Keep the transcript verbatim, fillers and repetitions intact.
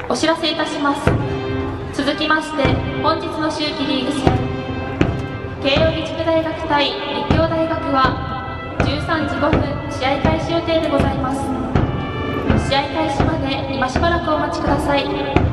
お知らせいたします。続きまして本日の秋季リーグ戦、慶應義塾大学対立教大学はじゅうさんじごふん試合開始予定でございます。試合開始まで今しばらくお待ちください。